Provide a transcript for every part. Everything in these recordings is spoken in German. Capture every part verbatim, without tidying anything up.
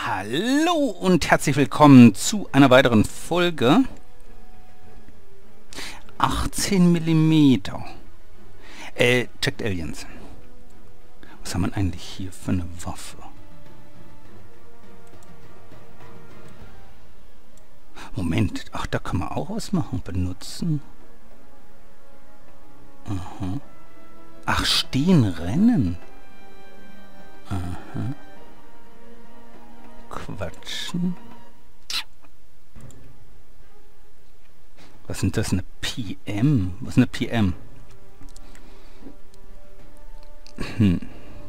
Hallo und herzlich willkommen zu einer weiteren Folge. achtzehn Millimeter. Äh, checkt Aliens. Was haben wir eigentlich hier für eine Waffe? Moment, ach, da kann man auch was machen. Benutzen. Aha. Ach, stehen, rennen. Aha. Quatschen. Was sind das? Eine P M? Was ist eine P M? Hm.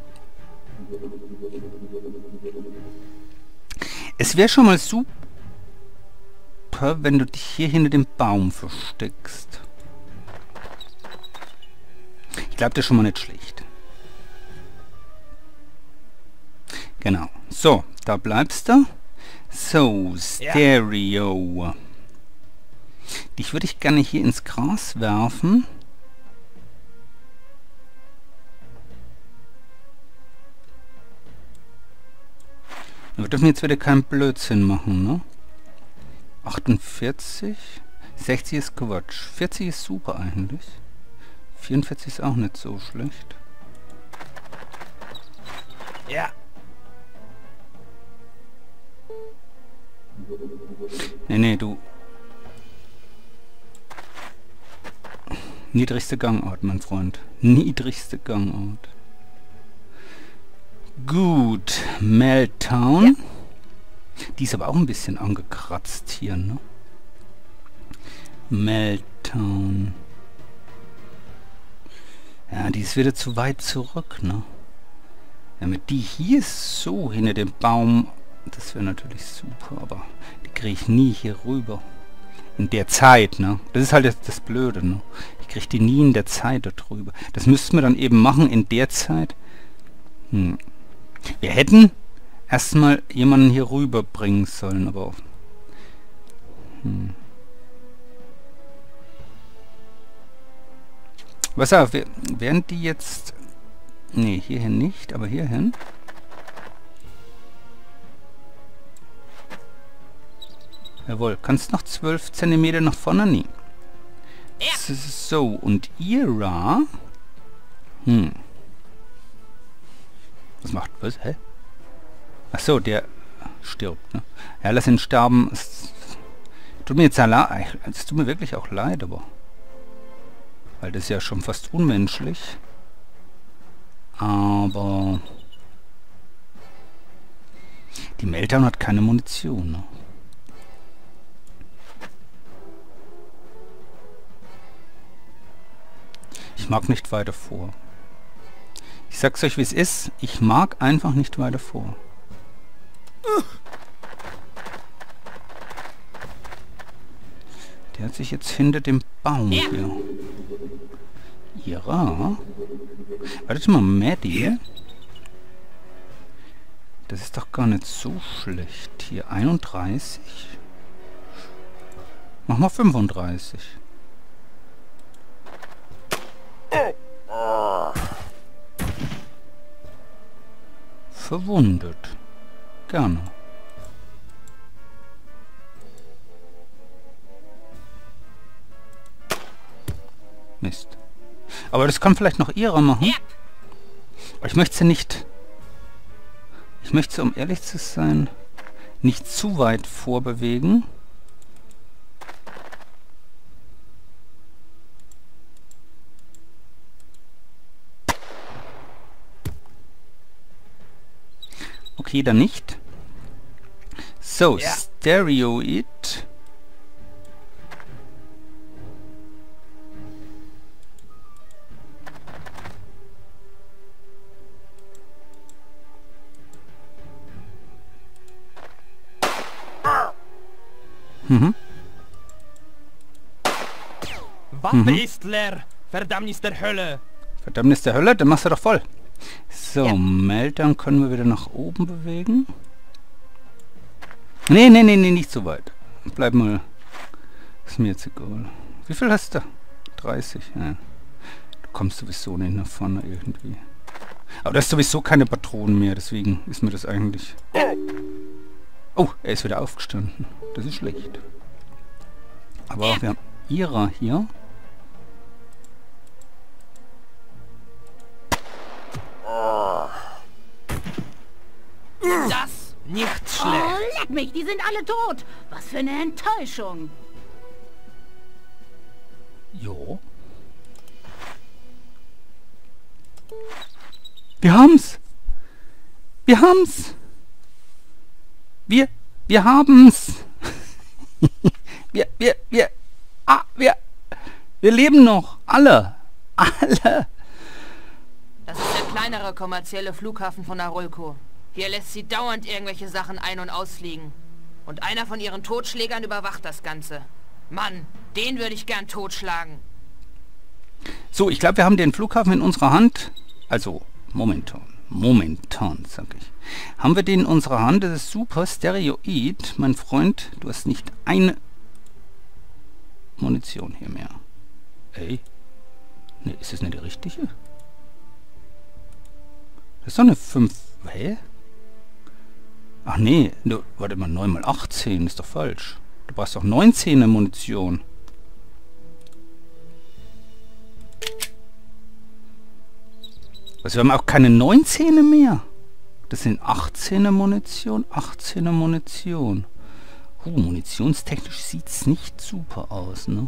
Es wäre schon mal super, wenn du dich hier hinter dem Baum versteckst. Ich glaube, das ist schon mal nicht schlecht. Genau. So, da bleibst du. So, Stereo. Ja. Dich würde ich gerne hier ins Gras werfen. Wir dürfen jetzt wieder keinen Blödsinn machen, ne? achtundvierzig. sechzig ist Quatsch. vierzig ist super eigentlich. vierundvierzig ist auch nicht so schlecht. Ja. Nee, nee, du. Niedrigste Gangart, mein Freund. Niedrigste Gangart. Gut. Meltdown. Ja. Die ist aber auch ein bisschen angekratzt hier, ne? Meltdown. Ja, die ist wieder zu weit zurück, ne? Damit die hier so hinter dem Baum... Das wäre natürlich super, aber die kriege ich nie hier rüber. In der Zeit, ne? Das ist halt das, das Blöde, ne? Ich kriege die nie in der Zeit da drüber. Das müssten wir dann eben machen in der Zeit. Hm. Wir hätten erstmal jemanden hier rüber bringen sollen, aber... Hm. Was auch, während die jetzt... Ne, hierhin nicht, aber hierhin... Jawohl, kannst noch zwölf Zentimeter nach vorne nehmen. Ja. So, und Ira... Hm. Was macht was? Hä? Ach so, der stirbt, ne? Ja, lass ihn sterben. Es tut mir jetzt leid. Es tut mir wirklich auch leid, aber... Weil das ist ja schon fast unmenschlich. Aber... Die Meltdown hat keine Munition, ne? Ich mag nicht weiter vor. Ich sag's euch, wie es ist. Ich mag einfach nicht weiter vor. Der hat sich jetzt hinter dem Baum hier. Ira? Wartet mal, Maddie? Das ist doch gar nicht so schlecht. Hier einunddreißig. Mach mal fünfunddreißig. Verwundet. Gerne. Mist. Aber das kann vielleicht noch Ira machen. Ja. Aber ich möchte sie nicht... Ich möchte sie, um ehrlich zu sein, nicht zu weit vorbewegen. Okay, dann nicht. So, ja. Stereoid. Mhm. Waffe mhm. ist leer. Verdammnis der Hölle. Verdammnis der Hölle? Dann machst du doch voll. So, ja. Meltdown können wir wieder nach oben bewegen. Nee, nee, nee, nee, nicht so weit. Bleib mal. Ist mir jetzt egal. Wie viel hast du? dreißig, ja. Du kommst sowieso nicht nach vorne irgendwie. Aber da ist sowieso keine Patronen mehr, deswegen ist mir das eigentlich Oh, er ist wieder aufgestanden. Das ist schlecht. Aber wir haben Ira hier. Das nicht Oh, schlecht. leck mich, die sind alle tot. Was für eine Enttäuschung. Jo. Wir haben's. Wir haben's. Wir, wir haben's. wir, wir, wir, ah, wir, wir leben noch. Alle. Alle. Das ist der kleinere kommerzielle Flughafen von Arulco. Hier lässt sie dauernd irgendwelche Sachen ein- und ausfliegen. Und einer von ihren Totschlägern überwacht das Ganze. Mann, den würde ich gern totschlagen. So, ich glaube, wir haben den Flughafen in unserer Hand. Also, momentan. Momentan, sag ich. Haben wir den in unserer Hand? Das ist super Stereoid. Mein Freund, du hast nicht eine Munition hier mehr. Ey. Ne, ist das nicht die richtige? Das ist doch eine fünf. Hä? Ach nee, du, warte mal, neun mal achtzehn ist doch falsch. Du brauchst doch neunzehner Munition. Also wir haben auch keine neunzehner mehr. Das sind achtzehner Munition, achtzehner Munition. Uh, munitionstechnisch sieht es nicht super aus, ne?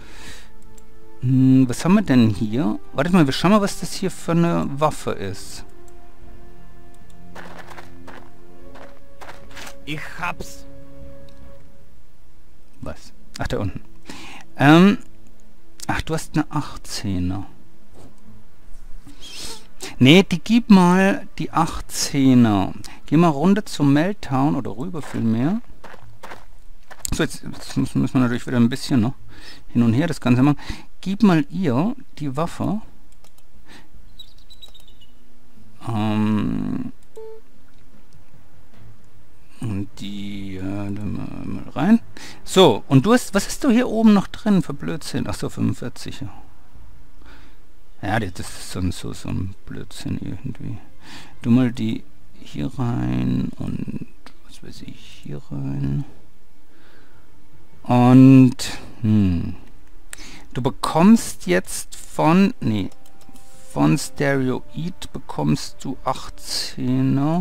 Hm, was haben wir denn hier? Warte mal, wir schauen mal, was das hier für eine Waffe ist. Ich hab's. Was? Ach, da unten. Ähm, ach, du hast eine achtzehner. Nee, die gib mal die achtzehner. Geh mal runter zum Meltdown oder rüber vielmehr. So, jetzt, jetzt müssen wir natürlich wieder ein bisschen noch hin und her das Ganze machen. Gib mal ihr die Waffe. Ähm... Und die äh, mal rein. So, und du hast, was hast du hier oben noch drin für Blödsinn? Ach so, fünfundvierzig. Ja, ja das ist so, so, so ein Blödsinn irgendwie. Du mal die hier rein und was weiß ich, hier rein. Und hm, du bekommst jetzt von, nee, von Stereoid bekommst du achtzehner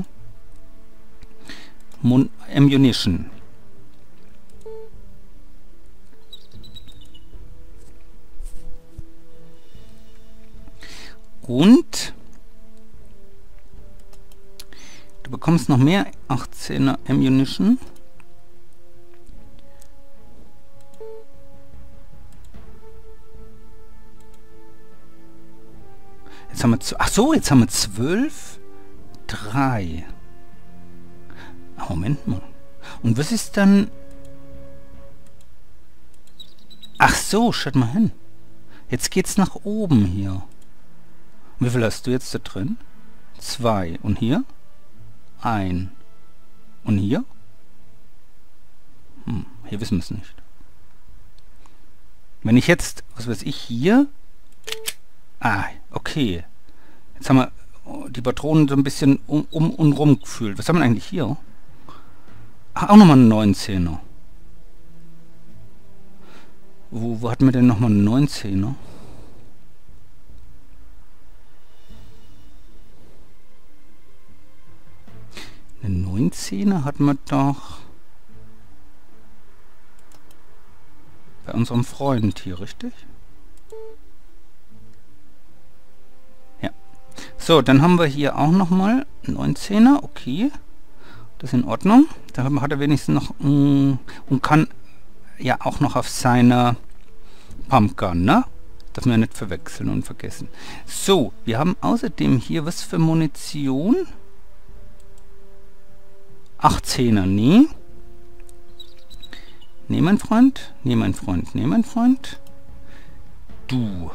Mun Ammunition. Und du bekommst noch mehr achtzehner Ammunition. Jetzt haben wir zu, ach so, jetzt haben wir zwölf, drei. Moment mal. Und was ist dann... Ach so, schaut mal hin. Jetzt geht's nach oben hier. Wie viel hast du jetzt da drin? Zwei. Und hier? Ein. Und hier? Hm, hier wissen wir es nicht. Wenn ich jetzt, was weiß ich, hier... Ah, okay. Jetzt haben wir die Patronen so ein bisschen um, um und rum gefühlt. Was haben wir eigentlich hier? Ach, auch nochmal einen neunzehner. Wo, wo hatten wir denn nochmal einen neunzehner? Einen neunzehner hatten wir doch bei unserem Freund hier, richtig? Ja. So, dann haben wir hier auch nochmal neunzehner, okay. Das ist in Ordnung. Da hat er wenigstens noch mh, und kann ja auch noch auf seiner Pumpgun, ne? Darf man ja nicht verwechseln und vergessen. So, wir haben außerdem hier was für Munition. achtzehner, nee. Nee, mein Freund. Nee, mein Freund. Nee, mein Freund. Du.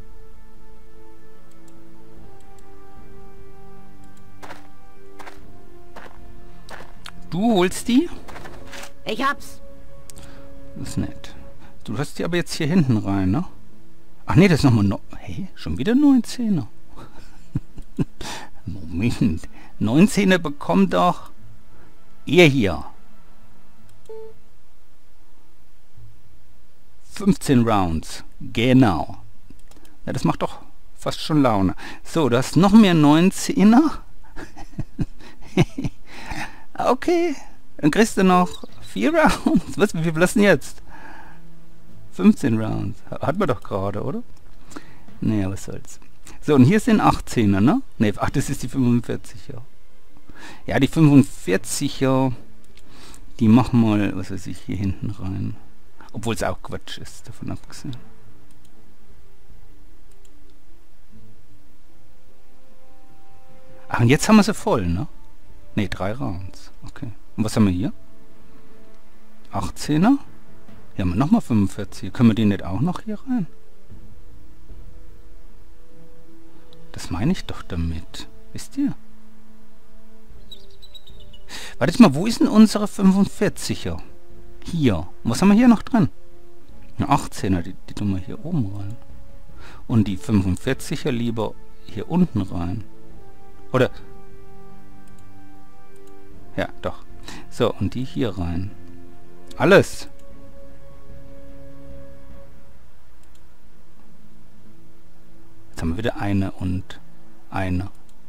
Du holst die? Ich hab's. Das ist nett. Du hast die aber jetzt hier hinten rein, ne? Ach nee, das ist nochmal... No hey, schon wieder neunzehner. Moment. neunzehner bekommt doch ihr hier. fünfzehn Rounds. Genau. Ja, das macht doch fast schon Laune. So, du hast noch mehr neunzehner. Okay, dann kriegst du noch vier Rounds. Was, wie viel lassen jetzt? fünfzehn Rounds. Hat man doch gerade, oder? Naja, was soll's. So, und hier sind achtzehner, ne? Ne, ach, das ist die fünfundvierziger. Ja, die fünfundvierziger, die machen mal, was weiß ich, hier hinten rein. Obwohl es auch Quatsch ist, davon abgesehen. Ach, und jetzt haben wir sie voll, ne? Ne, drei Rounds. Okay. Und was haben wir hier? achtzehner? Hier haben wir nochmal fünfundvierzig. Können wir die nicht auch noch hier rein? Das meine ich doch damit. Wisst ihr? Wartet mal, wo ist denn unsere fünfundvierziger? Hier. Und was haben wir hier noch drin? Eine achtzehner, die, die tun wir hier oben rein. Und die fünfundvierziger lieber hier unten rein. Oder... Ja, doch. So, und die hier rein. Alles. Jetzt haben wir wieder eine und eine.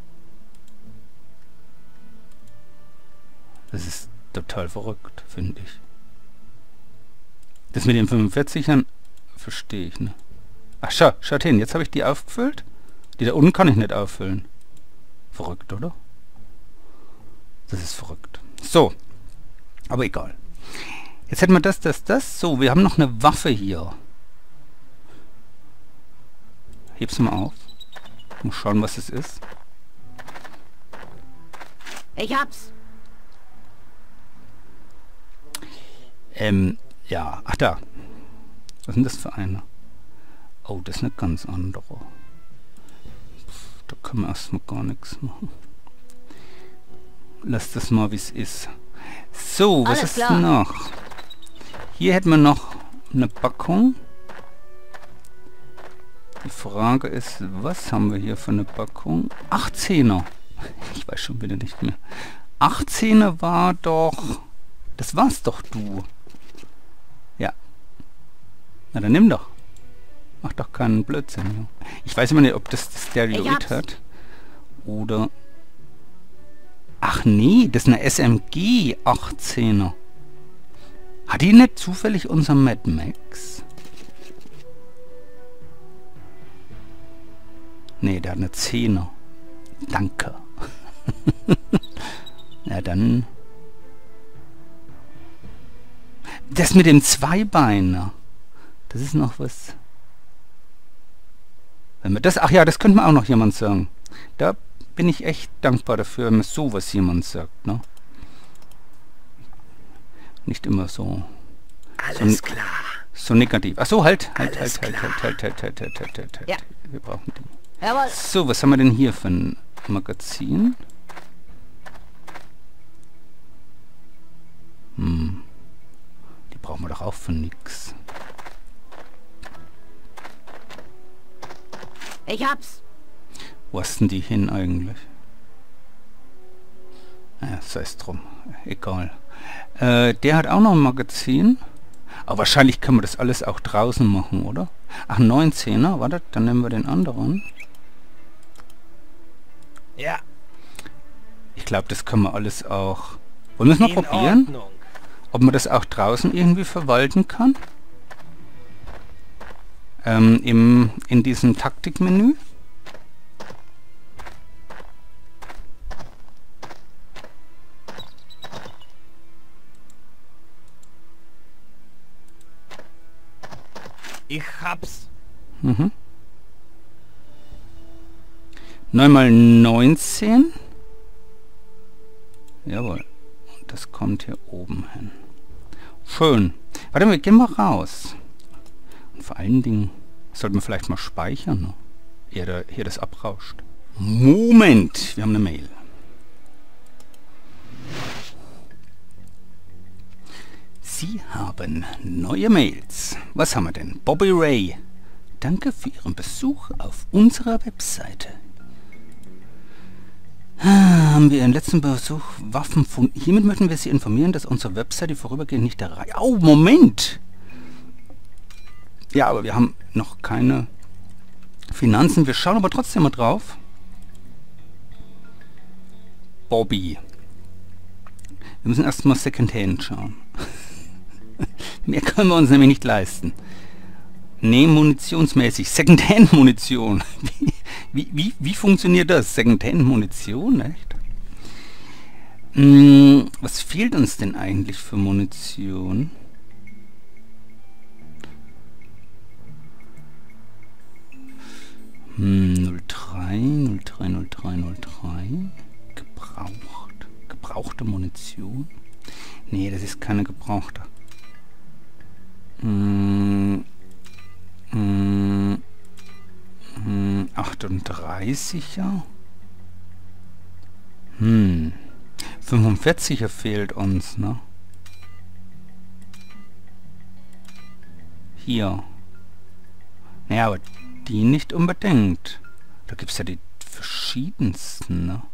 Das ist total verrückt, finde ich. Das mit den fünfundvierzigern verstehe ich, ne? Ach, schau, schaut hin, jetzt habe ich die aufgefüllt. Die da unten kann ich nicht auffüllen. Verrückt, oder? Das ist verrückt. So. Aber egal. Jetzt hätten wir das, das, das. So, wir haben noch eine Waffe hier. Heb's mal auf. Mal schauen, was es ist. Ich hab's. Ähm, ja. Ach, da. Was ist denn das für eine? Oh, das ist eine ganz andere. Pff, da können wir erstmal gar nichts machen. Lass das mal, wie es ist. So, was Alles ist klar. noch? Hier hätten wir noch eine Packung. Die Frage ist, was haben wir hier für eine Packung? achtzehner. Ich weiß schon wieder nicht mehr. achtzehner war doch... Das war's doch, du. Ja. Na, dann nimm doch. Mach doch keinen Blödsinn. Ja. Ich weiß immer nicht, ob das das Steroid hat. Oder... Ach nee, das ist eine S M G achtzehner. Hat die nicht zufällig unser Mad Max? Nee, der hat eine zehner. Danke. Na dann... Das mit dem Zweibeiner. Das ist noch was... Wenn wir das... Ach ja, das könnte man auch noch jemand sagen. Da bin ich echt dankbar dafür, wenn mir sowas jemand sagt, ne? Nicht immer so... Alles so, klar. So negativ. Ach so, halt, halt, Alles halt, halt, klar. halt, halt, halt, halt, halt, halt, halt. Ja. Wir brauchen die. Jawohl. So, was haben wir denn hier für ein Magazin? Hm. Die brauchen wir doch auch für nix. Ich hab's. Wo hast denn die hin eigentlich? Naja, sei es drum. Egal. Äh, der hat auch noch ein Magazin. Aber wahrscheinlich können wir das alles auch draußen machen, oder? Ach, neunzehner. Warte, dann nehmen wir den anderen. Ja, Ich glaube, das können wir alles auch... Wollen wir es mal in probieren? Ordnung. Ob man das auch draußen irgendwie verwalten kann? Ähm, im, in diesem Taktikmenü? Ich hab's. Mhm. neun mal neunzehn. Jawohl. Und das kommt hier oben hin. Schön. Warte, wir gehen mal raus. Und vor allen Dingen sollten wir vielleicht mal speichern, ne? Ehe da, hier das abrauscht. Moment, wir haben eine Mail. Sie haben neue Mails. Was haben wir denn? Bobby Ray. Danke für Ihren Besuch auf unserer Webseite. Ah, haben wir Ihren letzten Besuch Waffen von... Hiermit möchten wir Sie informieren, dass unsere Webseite vorübergehend nicht erreicht... Oh, Moment! Ja, aber wir haben noch keine Finanzen. Wir schauen aber trotzdem mal drauf. Bobby. Wir müssen erstmal Secondhand schauen. Mehr können wir uns nämlich nicht leisten. Nee, munitionsmäßig. Secondhand-Munition. Wie, wie, wie, wie funktioniert das? Secondhand-Munition, echt? Hm, was fehlt uns denn eigentlich für Munition? Hm, null drei, null drei, null drei, null drei. Gebraucht. Gebrauchte Munition? Nee, das ist keine gebrauchte. Hm, hm, hm, achtunddreißiger. Hm. fünfundvierziger fehlt uns, ne? Hier. Naja, aber die nicht unbedingt. Da gibt es ja die verschiedensten, ne?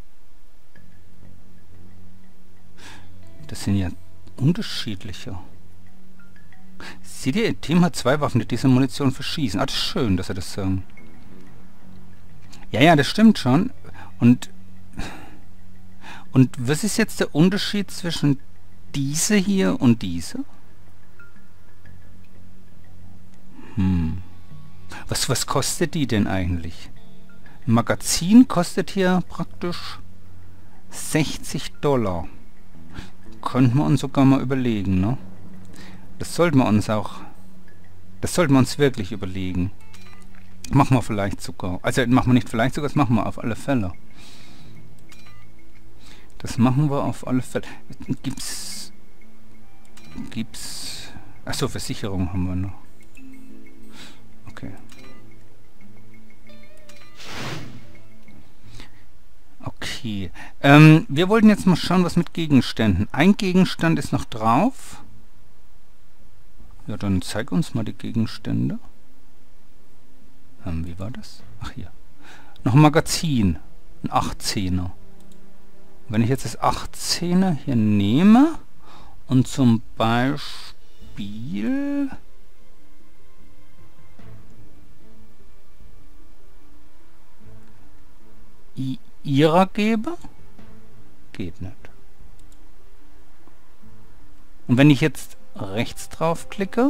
Das sind ja unterschiedliche. Seht ihr, ihr Team hat zwei Waffen, die diese Munition verschießen. Ah, das ist schön, dass er das sagen. Ja, ja, das stimmt schon. Und und was ist jetzt der Unterschied zwischen diese hier und diese? Hm. Was, was kostet die denn eigentlich? Ein Magazin kostet hier praktisch sechzig Dollar. Könnten wir uns sogar mal überlegen, ne? Das sollten wir uns auch... Das sollten wir uns wirklich überlegen. Machen wir vielleicht sogar. Also machen wir nicht vielleicht sogar, das machen wir auf alle Fälle. Das machen wir auf alle Fälle. Gibt's... Gibt's... Achso, Versicherung haben wir noch. Okay. Okay. Ähm, wir wollten jetzt mal schauen, was mit Gegenständen. Ein Gegenstand ist noch drauf. Ja, dann zeig uns mal die Gegenstände. Ähm, wie war das? Ach, hier. Noch ein Magazin. Ein achtzehner. Wenn ich jetzt das achtzehner hier nehme und zum Beispiel... I ihrer gebe? Geht nicht. Und wenn ich jetzt rechts drauf klicke,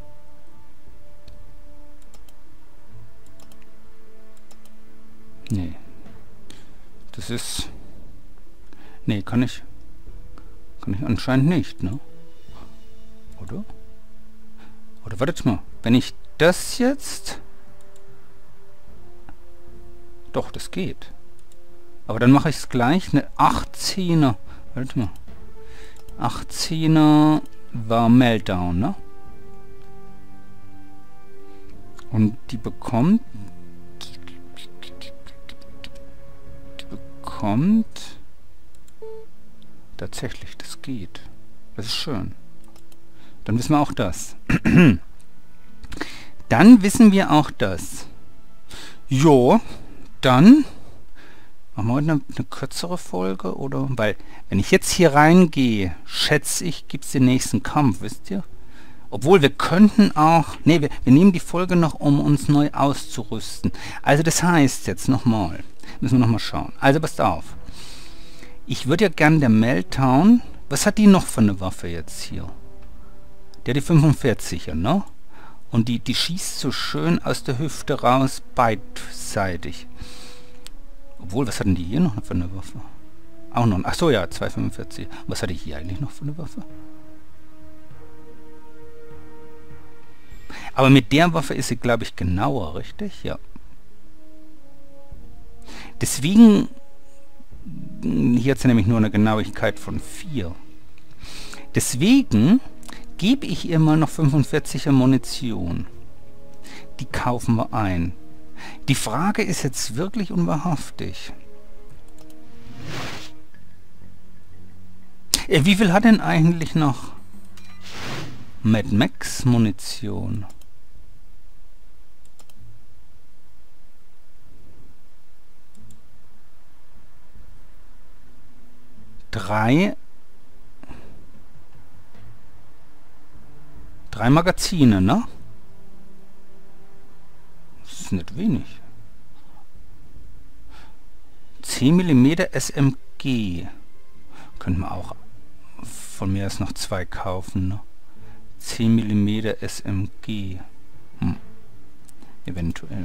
nee, das ist, nee, kann ich, kann ich anscheinend nicht, ne? Oder? Oder wartet mal, wenn ich das jetzt, doch, das geht. Aber dann mache ich es gleich, eine achtzehner, warte mal, achtzehner war Meltdown, ne? Und die bekommt, die bekommt, tatsächlich, das geht. Das ist schön. Dann wissen wir auch das. Dann wissen wir auch das. Jo, dann... Machen wir heute eine, eine kürzere Folge, oder? Weil, wenn ich jetzt hier reingehe, schätze ich, gibt es den nächsten Kampf, wisst ihr? Obwohl, wir könnten auch... Ne, wir, wir nehmen die Folge noch, um uns neu auszurüsten. Also das heißt jetzt nochmal, müssen wir nochmal schauen. Also passt auf. Ich würde ja gern der Meltdown... Was hat die noch für eine Waffe jetzt hier? Der die fünfundvierziger, ne? Und die, die schießt so schön aus der Hüfte raus, beidseitig. Obwohl, was hatten die hier noch für eine Waffe? Auch noch. Ach so, ja, zwei fünfundvierzig. Was hatte ich hier eigentlich noch für eine Waffe? Aber mit der Waffe ist sie, glaube ich, genauer, richtig? Ja. Deswegen, hier hat sie nämlich nur eine Genauigkeit von vier. Deswegen gebe ich ihr mal noch fünfundvierziger Munition. Die kaufen wir ein. Die Frage ist jetzt wirklich und wahrhaftig. Äh, wie viel hat denn eigentlich noch Mad Max Munition? Drei... Drei Magazine, ne? ist nicht wenig. zehn Millimeter S M G. Könnten wir auch von mir aus noch zwei kaufen, ne? zehn Millimeter S M G. Hm. Eventuell.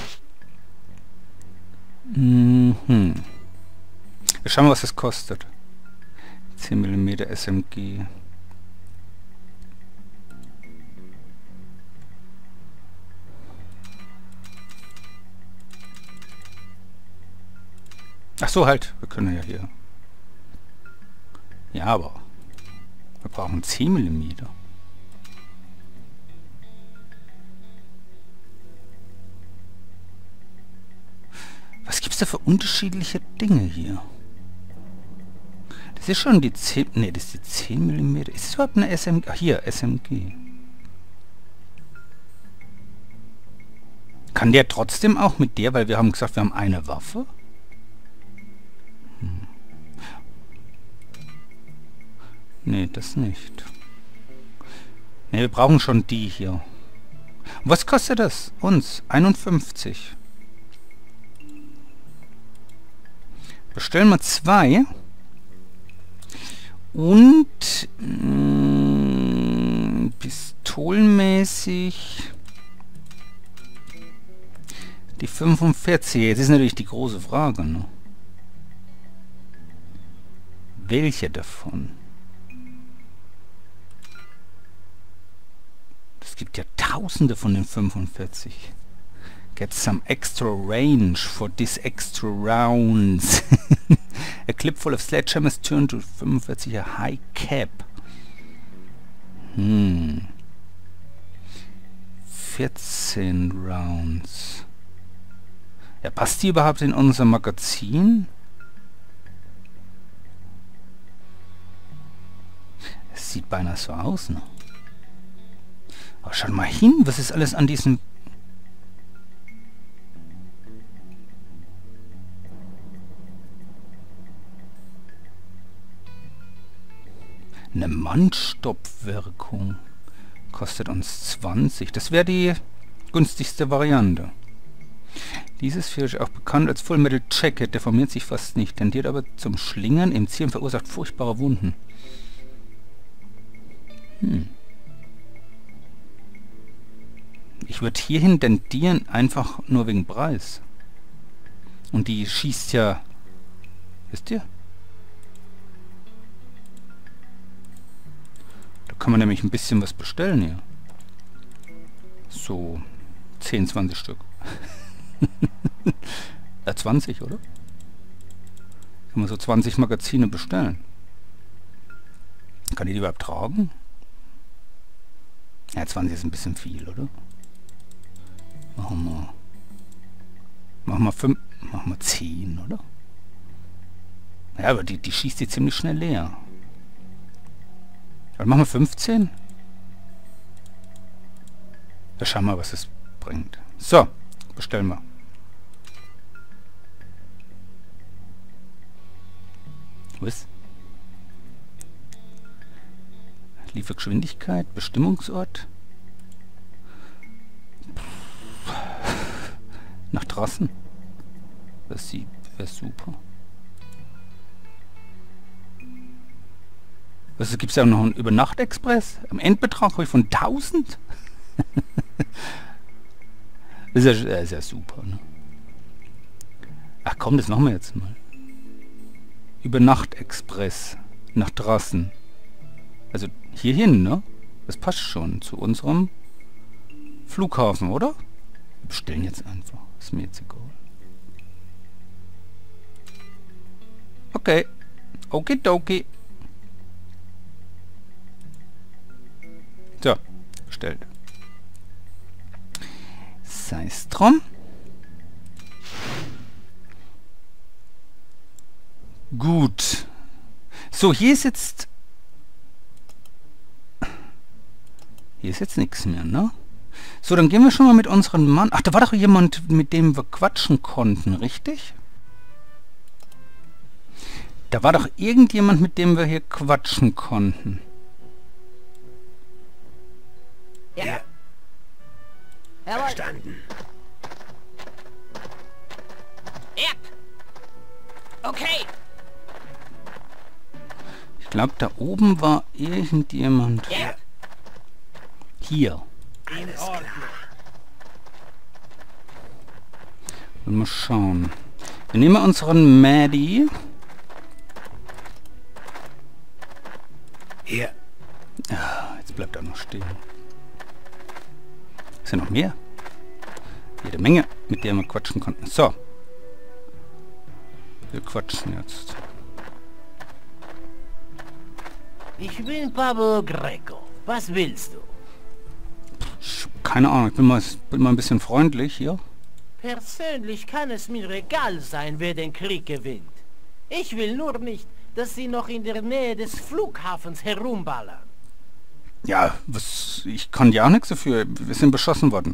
Mhm. Wir schauen mal, was das kostet. zehn Millimeter S M G. Ach so, halt. Wir können ja hier. Ja, aber wir brauchen zehn Millimeter. Was gibt's da für unterschiedliche Dinge hier? Das ist schon die zehn... Ne, das ist die zehn Millimeter. Ist es überhaupt eine S M G? Ach, hier, S M G. Kann der trotzdem auch mit der, weil wir haben gesagt, wir haben eine Waffe? Hm. Ne, das nicht. Ne, wir brauchen schon die hier. Und was kostet das? Uns? einundfünfzig. Bestellen wir zwei. Und mh, pistolenmäßig die fünfundvierzig. Jetzt ist natürlich die große Frage, ne? Welche davon? Es gibt ja tausende von den fünfundvierzig. Get some extra range for this extra rounds. A clip full of sledgehammers turned to fünfundvierziger High Cap. Hm. vierzehn Rounds. Ja, passt die überhaupt in unser Magazin? Es sieht beinahe so aus, ne? Aber schau mal hin, was ist alles an diesem... Eine Mannstoppwirkung. Kostet uns zwanzig. Das wäre die günstigste Variante. Dieses Vieh ist auch bekannt als Full Metal Jacket. Deformiert sich fast nicht. Tendiert aber zum Schlingern im Ziel und verursacht furchtbare Wunden. Hm. Ich würde hierhin tendieren, einfach nur wegen Preis. Und die schießt ja... Wisst ihr? Da kann man nämlich ein bisschen was bestellen hier. So zehn, zwanzig Stück. Ja, zwanzig, oder? Kann man so zwanzig Magazine bestellen. Kann ich die überhaupt tragen? Ja, zwanzig ist ein bisschen viel, oder? Machen wir... Machen wir fünf... Machen wir zehn, oder? Ja, aber die, die schießt die ziemlich schnell leer. Dann machen wir fünfzehn. Da schauen wir, was es bringt. So, bestellen wir. Was? Liefergeschwindigkeit, Bestimmungsort. Nach draußen. Das wäre super. Was gibt es ja noch einen Übernacht-Express? Am Endbetrag habe ich von tausend? Das ist ja, ist ja super, ne? Ach komm, das machen wir jetzt mal. Übernacht-Express. Nach draußen. Also hierhin, ne? Das passt schon zu unserem Flughafen, oder? Wir bestellen jetzt einfach. Ist mir jetzt egal. Okay. Okidoki. So, bestellt. Sei es drum. Gut. So, hier ist jetzt... Hier ist jetzt nichts mehr, ne? So, dann gehen wir schon mal mit unserem Mann... Ach, da war doch jemand, mit dem wir quatschen konnten, richtig? Da war doch irgendjemand, mit dem wir hier quatschen konnten. Ja. Ja. Jawohl. Verstanden. Ich glaube, da oben war irgendjemand. Ja. Hier. In Ordnung. Und mal schauen. Wir nehmen unseren Maddie. Hier. Ah, jetzt bleibt er noch stehen. Ist ja noch mehr. Jede Menge, mit der wir quatschen konnten. So. Wir quatschen jetzt. Ich bin Pablo Greco. Was willst du? Ich, keine Ahnung, ich bin mal, bin mal ein bisschen freundlich hier. Persönlich kann es mir egal sein, wer den Krieg gewinnt. Ich will nur nicht, dass sie noch in der Nähe des Flughafens herumballern. Ja, was, ich kann ja auch nichts dafür. Wir sind beschossen worden.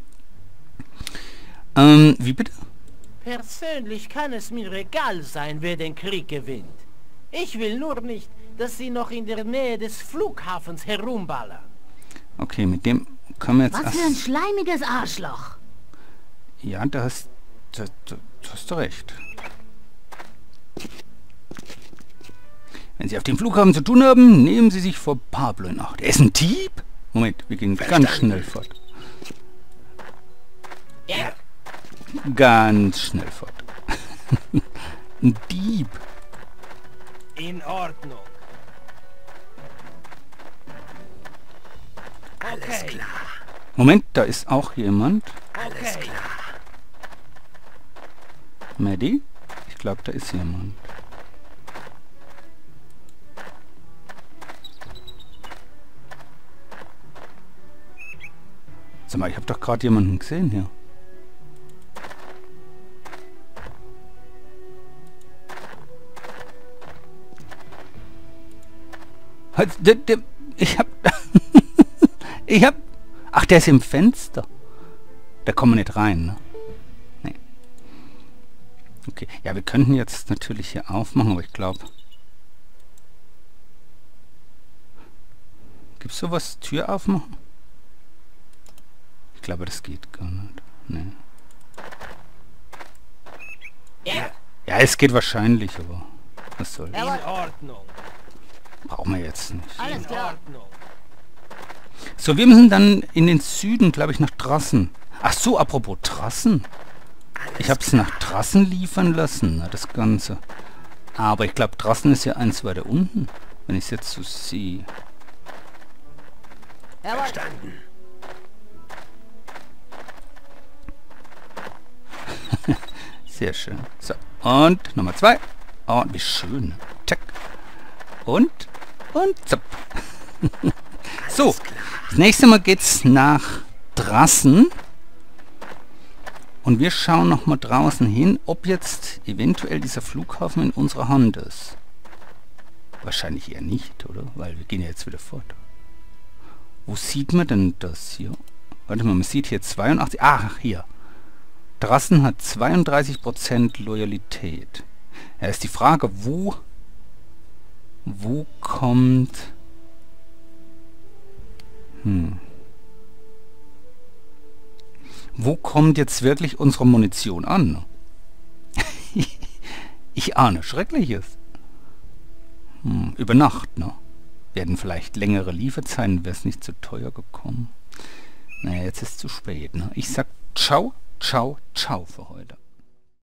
Ähm, wie bitte? Persönlich kann es mir egal sein, wer den Krieg gewinnt. Ich will nur nicht, dass sie noch in der Nähe des Flughafens herumballern. Okay, mit dem können wir jetzt Was für ein schleimiges Arschloch. Ja, da hast, da, da, da hast du recht. Wenn Sie auf dem Flughafen zu tun haben, nehmen Sie sich vor Pablo in Acht. Er ist ein Dieb? Moment, wir gehen ganz schnell fort. Ja. Ganz schnell fort. Ein Dieb. In Ordnung. Okay. Moment, da ist auch jemand. Okay. Maddie? Ich glaube, da ist jemand. Sag mal, ich habe doch gerade jemanden gesehen hier. Halt, der, der, ich hab... ich hab... Ach, der ist im Fenster. Da kommen wir nicht rein, ne? Nee. Okay, ja, wir könnten jetzt natürlich hier aufmachen, aber ich glaube... Gibt's sowas? Tür aufmachen? Ich glaube, das geht gar nicht. Nee. Ja. Ja, es geht wahrscheinlich, aber... Was soll's? In Ordnung. Brauchen wir jetzt nicht. Alles In klar. Ordnung. So, wir müssen dann in den Süden, glaube ich, nach Drassen. Ach so, apropos Drassen. Ich habe es nach Drassen liefern lassen, na, das Ganze. Aber ich glaube, Drassen ist ja eins weiter unten, wenn ich es jetzt so sehe. Verstanden. Sehr schön. So, und Nummer zwei. Und wie schön. Check. Und, und zapp. So, das nächste Mal geht's nach Drassen. Und wir schauen noch mal draußen hin, ob jetzt eventuell dieser Flughafen in unserer Hand ist. Wahrscheinlich eher nicht, oder? Weil wir gehen ja jetzt wieder fort. Wo sieht man denn das hier? Warte mal, man sieht hier zweiundachtzig... Ach, hier. Drassen hat zweiunddreißig Prozent Loyalität. Ja, ist die Frage, wo... Wo kommt... Hm... Wo kommt jetzt wirklich unsere Munition an? Ich ahne Schreckliches. Hm, über Nacht, ne? Werden vielleicht längere Lieferzeiten, wäre es nicht zu teuer gekommen. Naja, jetzt ist es zu spät, ne? Ich sag ciao, ciao, ciao für heute.